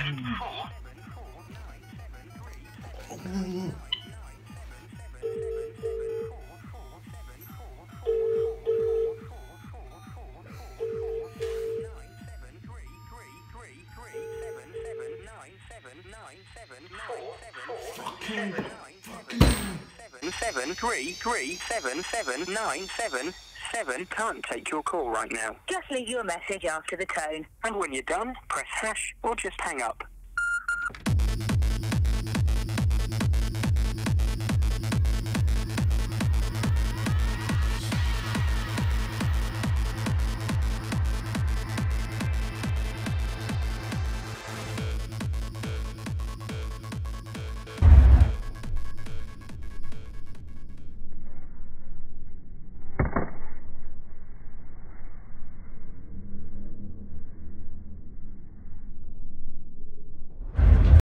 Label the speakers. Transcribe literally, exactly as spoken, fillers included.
Speaker 1: Seven three three seven seven nine seven seven. Can't take your call right now.
Speaker 2: Just leave your message after the tone.
Speaker 1: And when you're done, press hash or just hang up.